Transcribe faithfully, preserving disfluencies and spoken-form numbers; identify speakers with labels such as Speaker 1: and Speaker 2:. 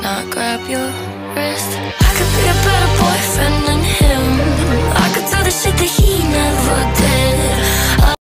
Speaker 1: not grab your wrist. I could be a better boyfriend than him. I could do the shit that he never did.